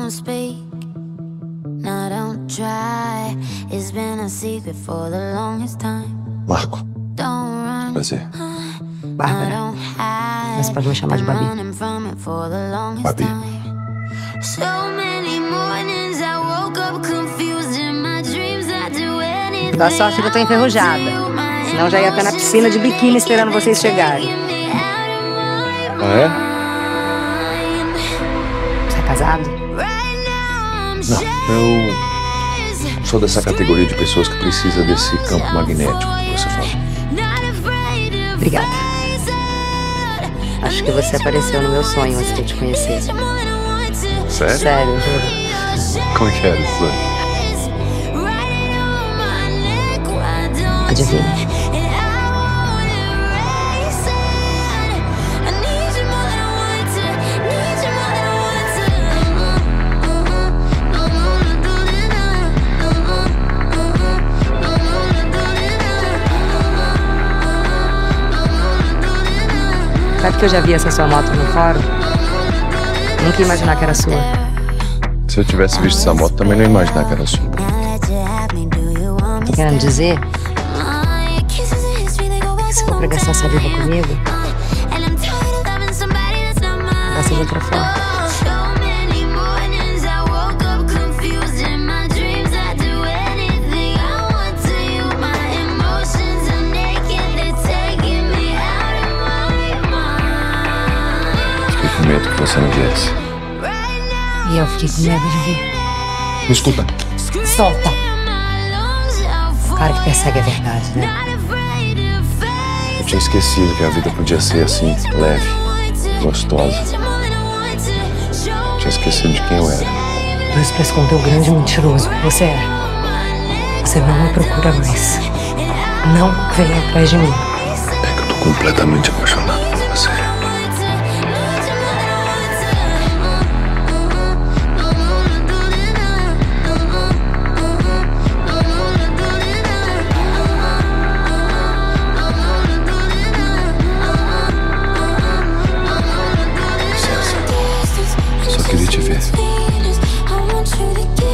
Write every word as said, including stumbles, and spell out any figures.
don't speak. No, don't try. It's been a secret for the longest time. Marco. Don't run. Prazer. Bárbara. Mas pode me chamar de Babi. Babi. So many mornings I woke up confused in my dreams. I do anything. Dá sorte que eu tô enferrujada. Senão já ia estar na piscina de biquíni esperando vocês chegarem. Ah, é? Você é casado? Não, eu sou dessa categoria de pessoas que precisa desse campo magnético que você falou. Obrigada. Acho que você apareceu no meu sonho antes de eu te conhecer. Sério? Sério, juro. Como é que era isso? Adivinha? Sabe que eu já vi essa sua moto no fórum? Nunca ia imaginar que era sua. Se eu tivesse visto essa moto, também não ia imaginar que era sua. Tô querendo dizer que se for pra gastar essa vida comigo, gasta de outra forma. Com medo que você não viesse. E eu fiquei com medo de vir. Me escuta. Solta! O cara que persegue a verdade, né? Eu tinha esquecido que a vida podia ser assim, leve, gostosa. Tinha esquecido de quem eu era. Dois pra esconder o grande mentiroso que você é. Você não me procura mais. Não venha atrás de mim. É que eu tô completamente apaixonado por você. Só queria te ver.